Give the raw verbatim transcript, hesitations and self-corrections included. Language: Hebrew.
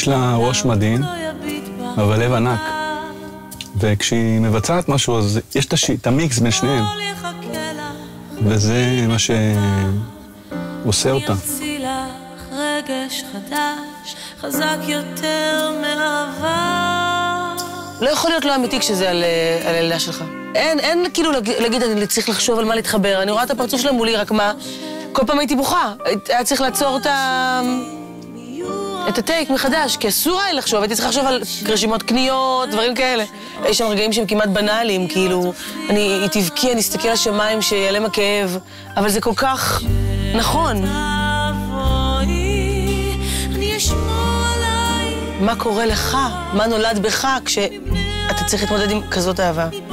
יש לה ראש מדהים, אבל לב ענק. וכשהיא מבצעת משהו, אז יש את, הש... את המיקס בין שניהם. וזה מה שעושה אותה. רגש חדש, חזק יותר מאהבה. לא יכול להיות לא אמיתי כשזה על, על הילדה שלך. אין, אין כאילו להגיד, אני צריך לחשוב על מה להתחבר. אני רואה את הפרצוף שלה מולי, רק מה, כל פעם הייתי בוכה. היה צריך לעצור את ה... את הטייק מחדש, כי אסור היה לחשוב, הייתי צריכה לחשוב על רשימות קניות, דברים כאלה. יש שם רגעים שהם כמעט בנאליים, כאילו, אני היא תבכי, אני אסתכל לשמיים שיעלם הכאב, אבל זה כל כך נכון. מה קורה לך? מה נולד בך כשאתה צריך להתמודד עם כזאת אהבה?